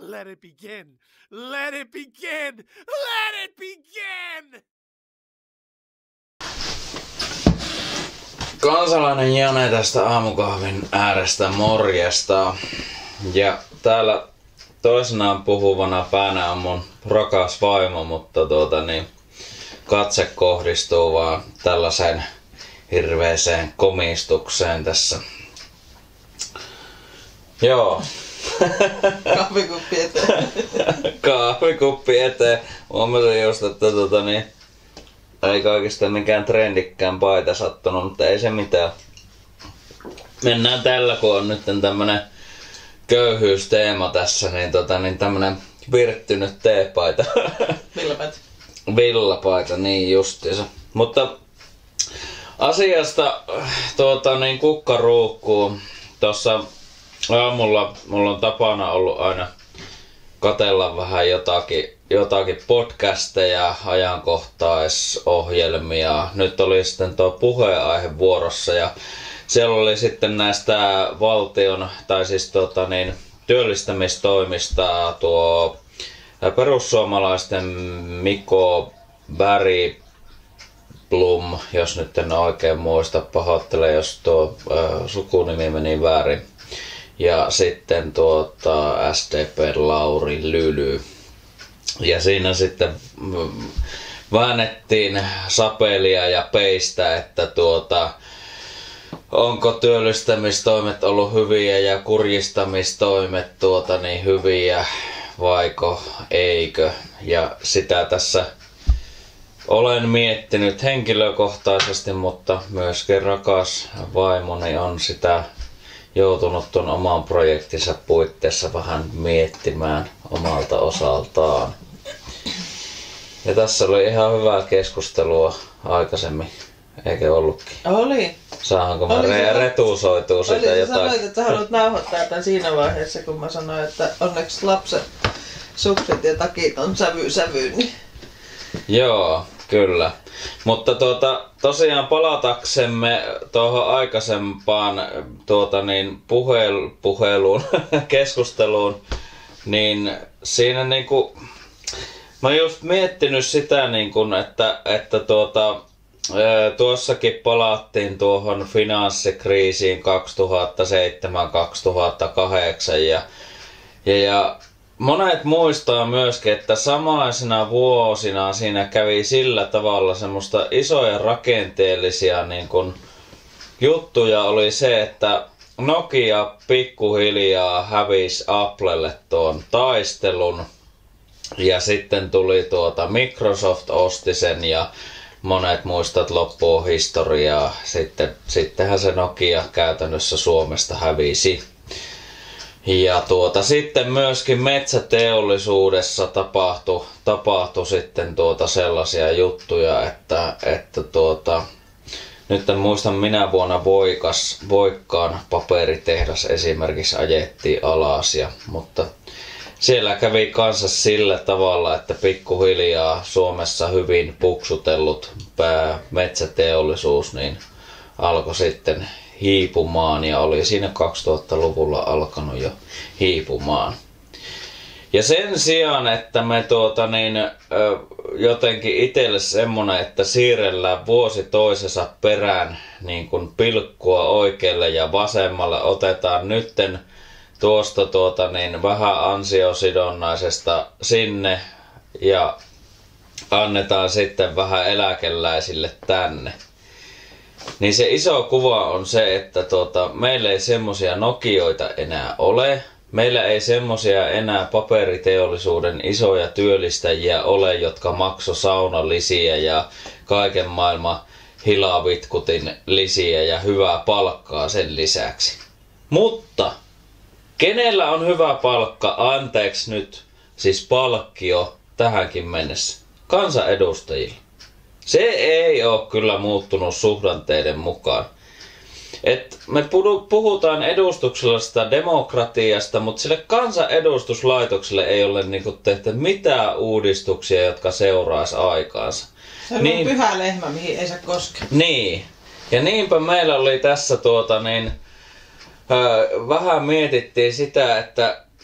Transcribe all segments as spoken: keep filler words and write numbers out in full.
Let it begin! Let it begin! Let it begin! Kansalainen Jane tästä aamukahvin äärestä morjesta. Ja täällä toisenaan puhuvana päänä on mun rakas vaimo, mutta tuota niin, katse kohdistuu vaan tällaiseen hirveeseen komistukseen tässä. Joo. Kahvikuppi eteen. Kahvikuppi eteen. Huomasin just, että tota niin, ei kaikista mikään trendikkään paita sattunut, mutta ei se mitään. Mennään tällä, kun on nyt tämmönen köyhyysteema tässä, niin, tota, niin tämmönen virttynyt teepaita. Villapaita. Villapaita, niin justiinsa. Mutta asiasta tuota, niin kukkaruukkuu. Tuossa aamulla mulla on tapana ollut aina katsella vähän jotakin, jotakin podcasteja, ajankohtaisohjelmia. Nyt oli sitten tuo puheenaihe vuorossa ja siellä oli sitten näistä valtion tai siis tuota niin, työllistämistoimista tuo perussuomalaisten Mikko Bergblom, jos nyt en oikein muista, pahoittelen jos tuo äh, sukunimi meni väärin. Ja sitten tuota S D P Lauri Lyly. Ja siinä sitten väännettiin sapelia ja peistä, että tuota, onko työllistämistoimet ollut hyviä ja kurjistamistoimet tuota niin hyviä vaiko eikö. Ja sitä tässä olen miettinyt henkilökohtaisesti, mutta myöskin rakas vaimoni on sitä joutunut tuon oman projektinsa puitteissa vähän miettimään omalta osaltaan. Ja tässä oli ihan hyvää keskustelua aikaisemmin, eikö ollutkin? Oli. Saanko mä Oli re- se- retusoitua sitä Oli, jotain? sä sanoit, että sä haluat nauhoittaa tämän siinä vaiheessa, kun mä sanoin, että onneksi lapset sukset ja takit on sävy sävyyn. Niin. Joo, kyllä. Mutta tuota, tosiaan palataksemme tuohon aikaisempaan tuota niin, puhel, puheluun, keskusteluun, niin siinä niinku, mä oon just miettinyt sitä, niinku, että, että tuota, tuossakin palattiin tuohon finanssikriisiin kaksituhattaseitsemän kaksituhattakahdeksan ja, ja, ja monet muistaa myöskin, että samaisena vuosina siinä kävi sillä tavalla semmoista isoja rakenteellisia niin kun, juttuja oli se, että Nokia pikkuhiljaa hävisi Applelle tuon taistelun ja sitten tuli tuota Microsoft osti sen ja monet muistat loppuu historiaa. Sitten, sittenhän se Nokia käytännössä Suomesta hävisi. Ja tuota, sitten myöskin metsäteollisuudessa tapahtui, tapahtui sitten tuota sellaisia juttuja, että, että tuota, nyt en muista minä vuonna Voikas, Voikkaan paperitehdas esimerkiksi ajettiin alas, ja, mutta siellä kävi kanssa sillä tavalla, että pikkuhiljaa Suomessa hyvin puksutellut pää metsäteollisuus niin alkoi sitten hiipumaan ja oli siinä kaksituhattaluvulla alkanut jo hiipumaan. Ja sen sijaan, että me tuota niin, jotenkin itselle semmonen, että siirrellään vuosi toisensa perään niin kuin pilkkua oikealle ja vasemmalle, otetaan nytten tuosta tuota niin, vähän ansiosidonnaisesta sinne ja annetaan sitten vähän eläkeläisille tänne. Niin se iso kuva on se, että tuota, meillä ei semmosia Nokioita enää ole. Meillä ei semmosia enää paperiteollisuuden isoja työllistäjiä ole, jotka makso saunalisiä ja kaiken maailman hilavitkutin lisiä ja hyvää palkkaa sen lisäksi. Mutta kenellä on hyvä palkka, anteeksi nyt, siis palkkio tähänkin mennessä? Kansanedustajilla. Se ei ole kyllä muuttunut suhdanteiden mukaan. Et me puhutaan edustuksellisesta demokratiasta, mutta sille kansanedustuslaitokselle ei ole niinku tehty mitään uudistuksia, jotka seuraisi aikaansa. Se on niin, pyhä lehmä, mihin ei saa koskea. Niin. Ja niinpä meillä oli tässä tuota niin, öö, vähän mietittiin sitä, että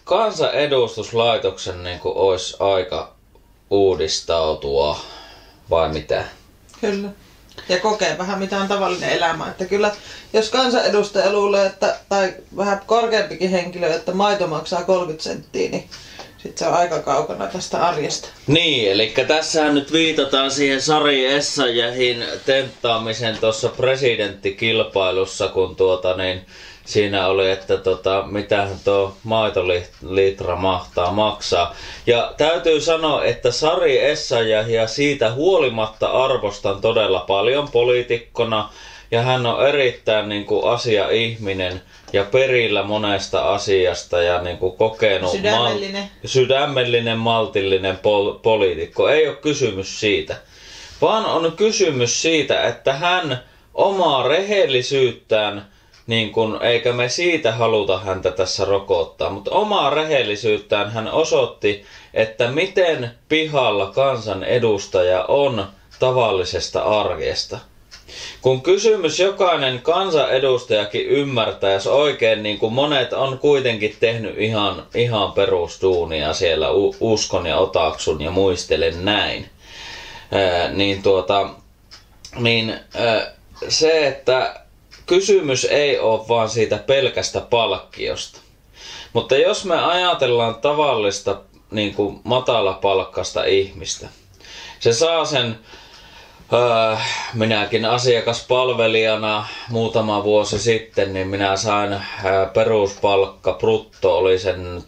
kansanedustuslaitoksen niin kuin olisi aika uudistautua, vai mitä? Kyllä. Ja kokee vähän mitä on tavallinen elämä. Että kyllä, jos kansanedustaja luulee, että, tai vähän korkeampikin henkilö, että maito maksaa kolmekymmentä senttiä, niin sitten se on aika kaukana tästä arjesta. Niin, eli tässähän nyt viitataan siihen Sari Essayahin tenttaamisen tuossa presidenttikilpailussa, kun tuota niin, siinä oli, että tota, mitähän tuo maitolitra mahtaa maksaa. Ja täytyy sanoa, että Sari Essayahia siitä huolimatta arvostan todella paljon poliitikkona. Ja hän on erittäin niin kuin, asia-ihminen ja perillä monesta asiasta ja niin kuin, kokenut sydämellinen. Mal- sydämellinen, maltillinen pol- poliitikko. Ei ole kysymys siitä, vaan on kysymys siitä, että hän omaa rehellisyyttään, niin kun, eikä me siitä haluta häntä tässä rokottaa, mutta omaa rehellisyyttään hän osoitti, että miten pihalla kansanedustaja on tavallisesta arjesta. Kun kysymys jokainen kansanedustajakin ymmärtää, jos oikein, niin kuin monet on kuitenkin tehnyt ihan, ihan perusduunia siellä, uskon ja otaksun ja muistelen näin, ää, niin, tuota, niin ää, se, että kysymys ei ole vaan siitä pelkästä palkkiosta. Mutta jos me ajatellaan tavallista niin kuin matalapalkkasta ihmistä, se saa sen, äh, minäkin asiakaspalvelijana muutama vuosi sitten, niin minä sain äh, peruspalkka brutto oli sen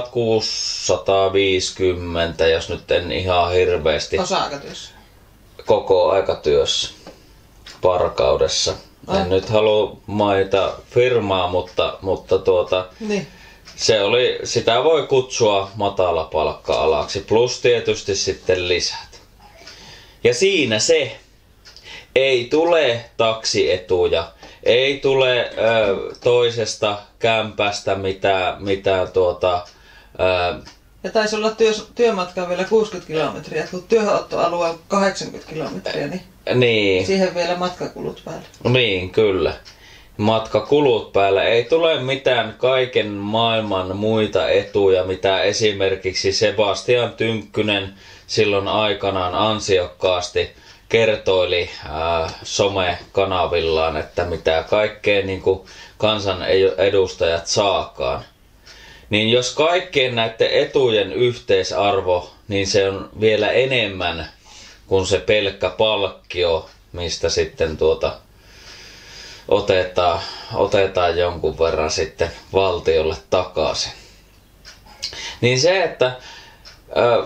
tuhatkuusisataaviisikymmentä, jos nyt en ihan hirveästi. Osa-aikatyössä. Koko aikatyössä, Varkaudessa. Ah. En nyt halua mainita firmaa, mutta, mutta tuota, Niin. se oli, sitä voi kutsua matalapalkka-alaksi, plus tietysti sitten lisät. Ja siinä se. Ei tule taksietuja, ei tule ö, toisesta kämpästä mitään, mitään tuota, ö, Ja taisi olla työ, työmatka vielä kuusikymmentä kilometriä, kun työhönottoalue on kahdeksankymmentä kilometriä, niin, niin. siihen vielä matkakulut päälle. Niin, kyllä. Matkakulut päällä. Ei tule mitään kaiken maailman muita etuja, mitä esimerkiksi Sebastian Tynkkynen silloin aikanaan ansiokkaasti kertoili ää, some-kanavillaan, että mitä kaikkea niin kuin kansanedustajat saakaan. Niin jos kaikkien näiden etujen yhteisarvo, niin se on vielä enemmän kuin se pelkkä palkkio, mistä sitten tuota otetaan, otetaan jonkun verran sitten valtiolle takaisin. Niin se, että ää,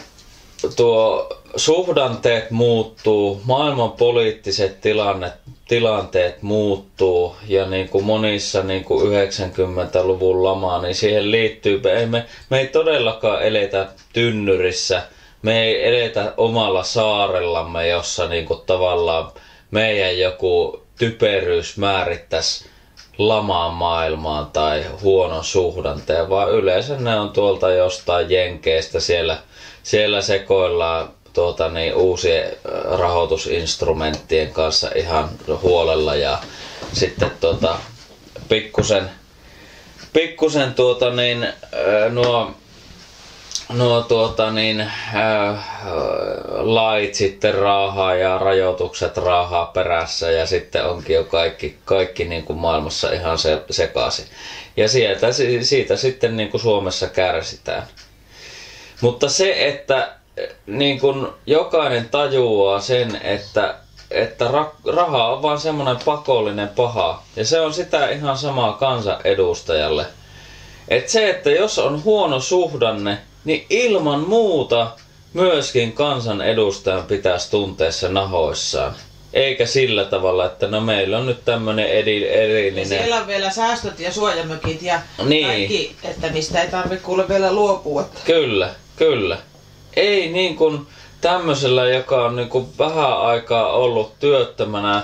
tuo suhdanteet muuttuu, maailman poliittiset tilanne, tilanteet muuttuu ja niin kuin monissa niin kuin yhdeksänkymmentäluvun lama, niin siihen liittyy, ei me, me ei todellakaan eletä tynnyrissä, me ei eletä omalla saarellamme, jossa niin kuin tavallaan meidän joku typeryys määrittäisi lamaan maailmaan tai huonon suhdanteen, vaan yleensä ne on tuolta jostain jenkeistä, siellä, siellä sekoillaan tuota, niin, uusien rahoitusinstrumenttien kanssa ihan huolella ja sitten tuota, pikkusen, pikkusen tuota, niin, nuo, nuo tuota, niin, äh, lait sitten raahaa ja rajoitukset raahaa perässä ja sitten onkin jo kaikki, kaikki niin kuin maailmassa ihan se, sekaisin. Ja sieltä, siitä sitten niin kuin Suomessa kärsitään. Mutta se, että niin kuin jokainen tajuaa sen, että, että raha on vaan semmoinen pakollinen paha. Ja se on sitä ihan samaa kansanedustajalle. Että se, että jos on huono suhdanne, niin ilman muuta myöskin kansanedustajan pitäisi tuntea se nahoissaan. Eikä sillä tavalla, että no meillä on nyt tämmöinen eri, erillinen. Ja siellä on vielä säästöt ja suojamökit ja niin. Kaikki, että mistä ei tarvitse kuule vielä luopua. Kyllä, kyllä. Ei niin kuin tämmöisellä, joka on niin kuin vähän aikaa ollut työttömänä.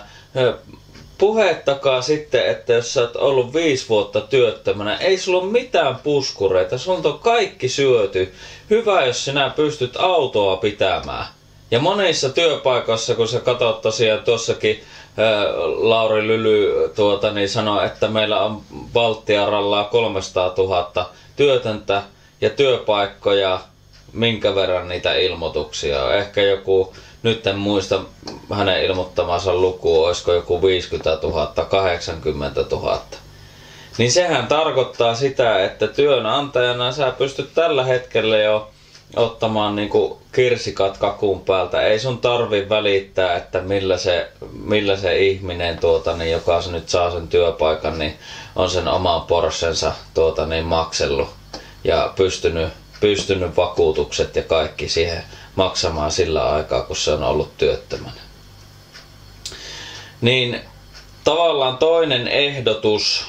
Puhettakaan sitten, että jos sä oot ollut viisi vuotta työttömänä, ei sulla ole mitään puskureita, sulla on kaikki syöty. Hyvä, jos sinä pystyt autoa pitämään. Ja monissa työpaikoissa, kun sä katsot tosiaan tuossakin, Lauri Lyly tuota, niin sanoi, että meillä on Valttiaralla kolmesataatuhatta työtöntä ja työpaikkoja, minkä verran niitä ilmoituksia on. Ehkä joku, nyt en muista hänen ilmoittamansa luku, olisiko joku viisikymmentätuhatta, kahdeksankymmentätuhatta. Niin sehän tarkoittaa sitä, että työnantajana sä pystyt tällä hetkellä jo ottamaan niinku kirsikat kakun päältä. Ei sun tarvi välittää, että millä se, millä se ihminen, tuota, niin, joka se nyt saa sen työpaikan, niin on sen oman Porschensa tuota, niin, maksellut ja pystynyt, pystynyt vakuutukset ja kaikki siihen maksamaan sillä aikaa, kun se on ollut työttömänä. Niin tavallaan toinen ehdotus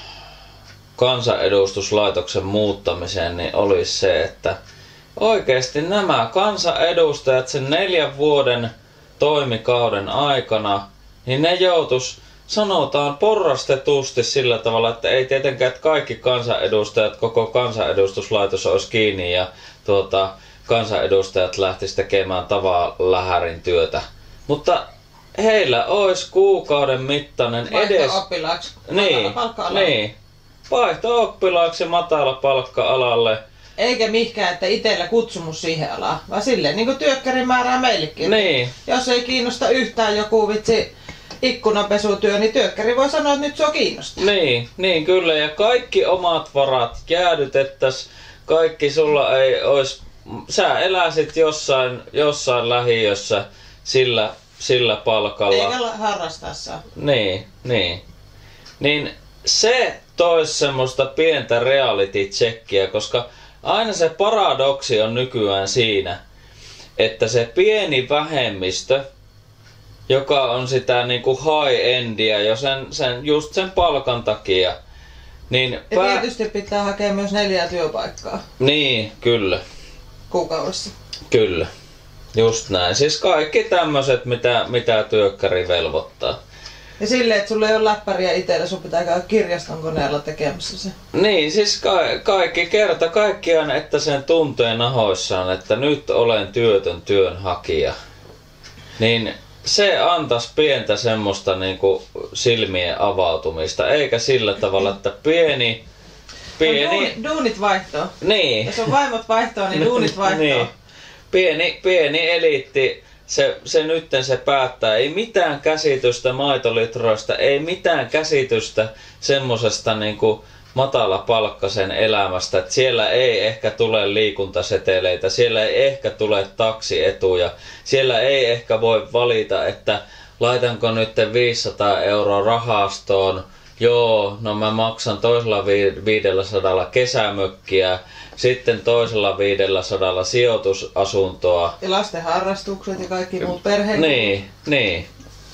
kansanedustuslaitoksen muuttamiseen niin olisi se, että oikeasti nämä kansanedustajat sen neljän vuoden toimikauden aikana, niin ne joutus, sanotaan porrastetusti sillä tavalla, että ei tietenkään, että kaikki kansanedustajat, koko kansanedustuslaitos olisi kiinni ja tuota, kansanedustajat lähtis tekemään tavallähärin työtä. Mutta heillä olisi kuukauden mittainen edes... Vaihto-oppilaaksi, niin, niin. Vaihto-oppilaaksi matala palkka-alalle. Eikä mihkään, että itsellä kutsumus siihen alaan, vaan silleen niin kuin työkkärin määrää meillekin. Niin. Jos ei kiinnosta yhtään joku vitsi ikkunapesutyö, niin työkkäri voi sanoa, että nyt se on kiinnostaa. Niin, niin kyllä. Ja kaikki omat varat jäädytettäisiin. Kaikki sulla ei olisi... Sä eläisit jossain, jossain lähiössä sillä, sillä palkalla. Eikä harrastaa saa. Niin, niin. Niin se toisi semmoista pientä reality-checkiä, koska aina se paradoksi on nykyään siinä, että se pieni vähemmistö, joka on sitä niinku high-endia jo sen, sen, just sen palkan takia, niin... Ja pää... tietysti pitää hakea myös neljää työpaikkaa. Niin, kyllä. Kuukaudessa. Kyllä. Just näin. Siis kaikki tämmöiset, mitä, mitä työkkäri velvoittaa. Ja silleen, että sulla ei ole läppäriä itsellä, sun pitää käydä kirjaston koneella tekemässä se. Niin, siis ka- kaikki kerta kaikkiaan, että sen tuntee nahoissaan, että nyt olen työtön työnhakija. Niin se antaisi pientä semmoista niinku silmien avautumista, eikä sillä tavalla, että pieni... pieni... No, duunit, duunit vaihtoo. Niin. Jos on vaimot vaihtoo, niin duunit vaihtoo. Niin. Pieni, pieni eliitti. Se, se nytten se päättää. Ei mitään käsitystä maitolitroista, ei mitään käsitystä semmosesta niinku matalapalkkaisen elämästä. Et siellä ei ehkä tule liikuntaseteleitä, siellä ei ehkä tule taksietuja, siellä ei ehkä voi valita, että laitanko nyt viisisataa euroa rahastoon, joo, no mä maksan toisella viidelläsadalla kesämökkiä, sitten toisella viidelläsadalla sijoitusasuntoa. Ja lasten harrastukset ja kaikki muut perheet. Niin, niin.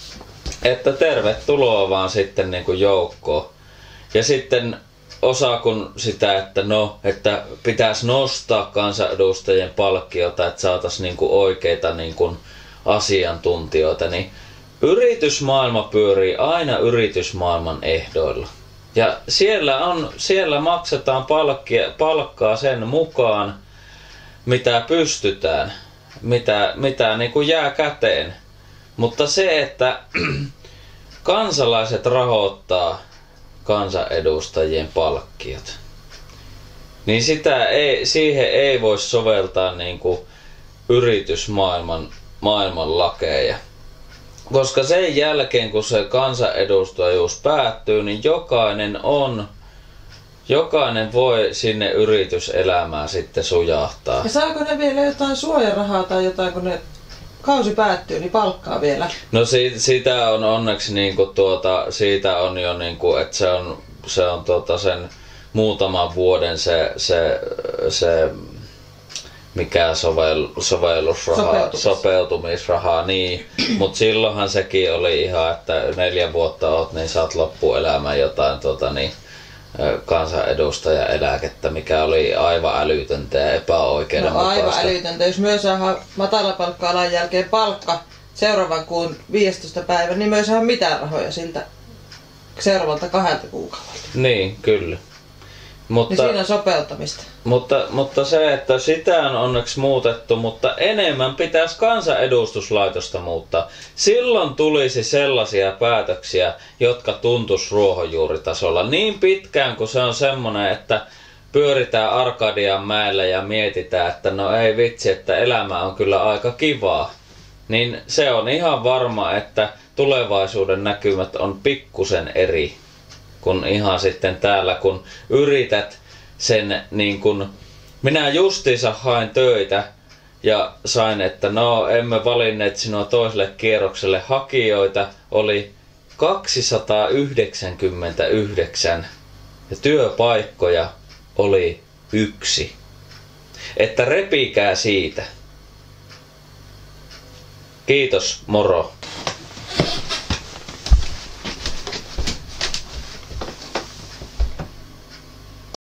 Että tervetuloa vaan sitten niin kuin joukkoon. Ja sitten osa kun sitä, että no, että pitäisi nostaa kansanedustajien palkkiota, että saataisiin niin kuin oikeita niin kuin asiantuntijoita, niin yritysmaailma pyörii aina yritysmaailman ehdoilla. Ja siellä, on, siellä maksetaan palkkia, palkkaa sen mukaan, mitä pystytään, mitä, mitä niin kuin jää käteen. Mutta se, että kansalaiset rahoittaa kansanedustajien palkkiot, niin sitä ei, siihen ei voi soveltaa niin kuin yritysmaailman maailman lakeja. Koska sen jälkeen, kun se kansanedustajuus päättyy, niin jokainen on, jokainen voi sinne yrityselämään sitten sujahtaa. Ja saako ne vielä jotain suojarahaa tai jotain, kun ne kausi päättyy, niin palkkaa vielä? No si, sitä on onneksi niinku tuota, siitä on jo niinku, että se on, se on tuota sen muutaman vuoden se, se, se mikä sovel, sovellusraha, Sopeutumis. sopeutumisraha, niin. Mutta silloinhan sekin oli ihan, että neljä vuotta oot, niin saat loppuelämän jotain tota, niin, kansanedustajaeläkettä, mikä oli aivan älytöntä ja epäoikeudenmukaista. No aivan älytöntä. Jos myös saadaan matalapalkka-alan jälkeen palkka seuraavan kuun viidestoista päivän, niin myös saadaan mitään rahoja siltä seuraavalta kahdelta kuukaudelta. Niin, kyllä. Mutta... Niin siinä on sopeuttamista. Mutta, mutta se, että sitä on onneksi muutettu, mutta enemmän pitäisi kansanedustuslaitosta muuttaa. Silloin tulisi sellaisia päätöksiä, jotka tuntuisi ruohonjuuritasolla. Niin pitkään kuin se on semmoinen, että pyöritään Arkadian mäellä ja mietitään, että no ei vitsi, että elämä on kyllä aika kivaa. Niin se on ihan varma, että tulevaisuuden näkymät on pikkusen eri kuin ihan sitten täällä, kun yrität sen niin kun, minä justiinsa hain töitä ja sain, että no emme valinneet sinua toiselle kierrokselle, hakijoita oli kaksisataayhdeksänkymmentäyhdeksän ja työpaikkoja oli yksi. Että repikää siitä. Kiitos, moro.